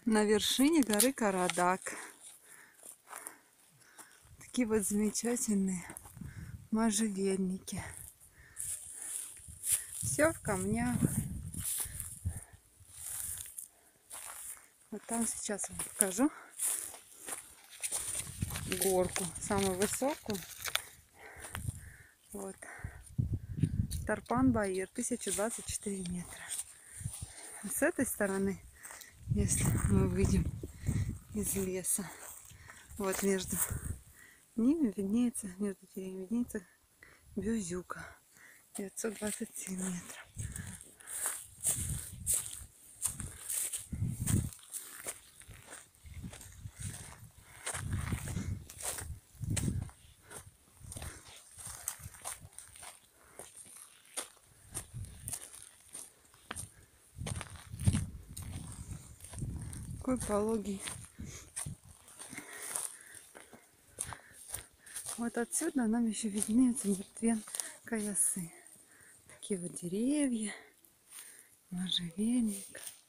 На вершине горы Карадак. Такие вот замечательные можжевельники. Все в камнях. Вот там сейчас вам покажу горку, самую высокую. Вот. Тарпан-Баир, 1024 метра. А с этой стороны, если мы выйдем из леса, вот между ними виднеется, между деревьями виднеется Бюзюка, 927 метров. Какой пологий. Вот отсюда нам еще виднеются мертвен-каясы. Такие вот деревья, можжевельник.